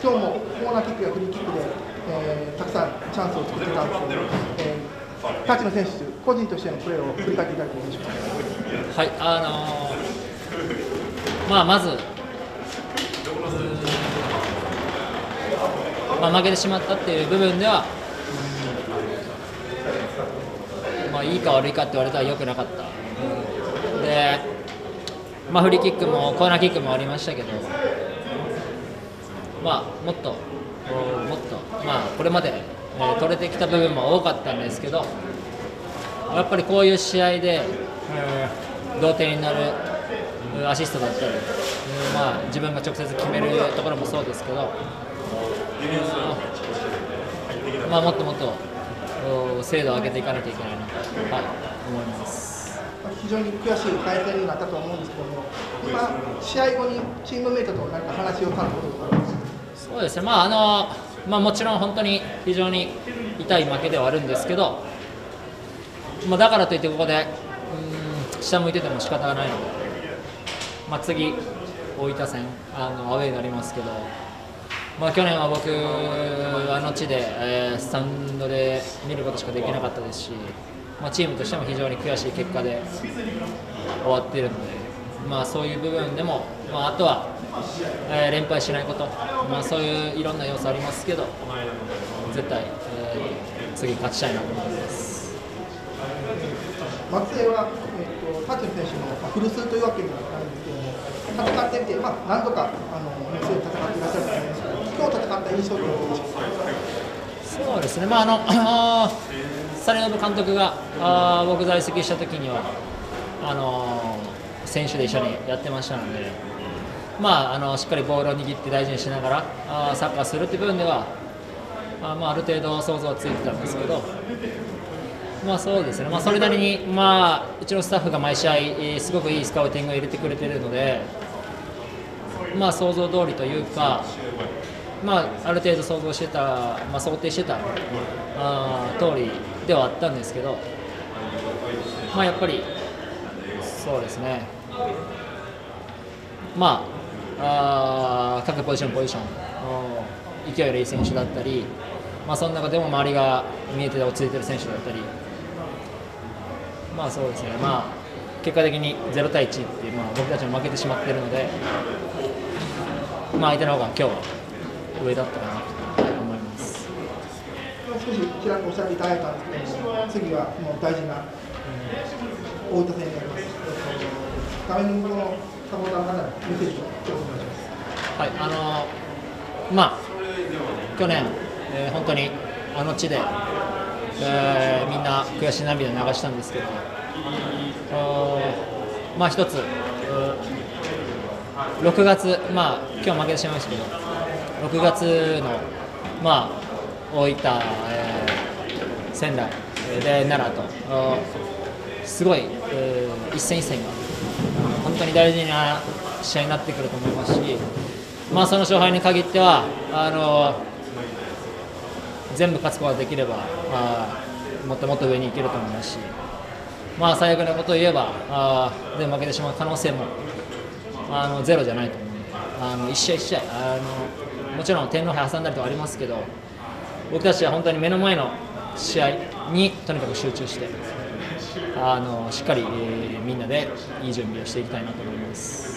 今日もコーナーキックやフリーキックで、たくさんチャンスを作ってたんですけど、タッチの選手、個人としてのプレーを振り返っていただけるでしょうか。 はい、まず、負けてしまったっていう部分では、いいか悪いかって言われたら良くなかった。で、フリーキックもコーナーキックもありましたけど、もっとこれまで、取れてきた部分も多かったんですけど、やっぱりこういう試合で、同点になるアシストだったり、自分が直接決めるところもそうですけど、もっともっと精度を上げていかなきゃいけないなと、思います。 非常に悔しい対戦になったと思うんですけども、今、試合後にチームメートと何か話をされたことがあるんですか。 そうですね、もちろん本当に非常に痛い負けではあるんですけど、だからといってここで下向いてても仕方がないので、次、大分戦アウェーになりますけど、去年は僕、あの地で、スタンドで見ることしかできなかったですし、チームとしても非常に悔しい結果で終わっているので、そういう部分でも、あとは、連敗しないこと、そういういろんな要素ありますけど、絶対、次勝ちたいなと思います。 松江は、タッチの選手の古巣というわけにはないんですけども、戦ってみて、何度か強い戦っていらっしゃると思いますけど、今日戦った印象というのはどうでしょうか。 そうですね、サレノブ監督が僕在籍した時には選手で一緒にやってましたので、しっかりボールを握って大事にしながらサッカーするっていう部分では、ある程度想像はついてたんですけど、そうですね、それなりに、うちのスタッフが毎試合すごくいいスカウティングを入れてくれているので、想像通りというか、ある程度想像してた、想定してた通りではあったんですけど、やっぱりそうですね、各ポジション勢いのいい選手だったり、その中でも周りが見えて落ち着いてる選手だったり、そうですね、結果的に0対1って、僕たちも負けてしまっているので、相手の方が今日は上だったかなと思います。 少しちらっとおっしゃっていただいたんですけども、次はもう大事な大分戦になります。画面の向こうのサポーターの方にメッセージをお願いします。去年、本当にあの地で、みんな悔しい涙を流したんですけど、一つ、6月、今日負けてしまいましたけど、6月の、大分、仙台で奈良と、すごい、一戦一戦が本当に大事な試合になってくると思いますし、その勝敗に限っては全部勝つことができれば、もっともっと上に行けると思いますし、最悪なことを言えば全部負けてしまう可能性もゼロじゃないと思うので、一試合一試合もちろん天皇杯挟んだりとかありますけど、僕たちは本当に目の前の試合にとにかく集中してしっかり、みんなでいい準備をしていきたいなと思います。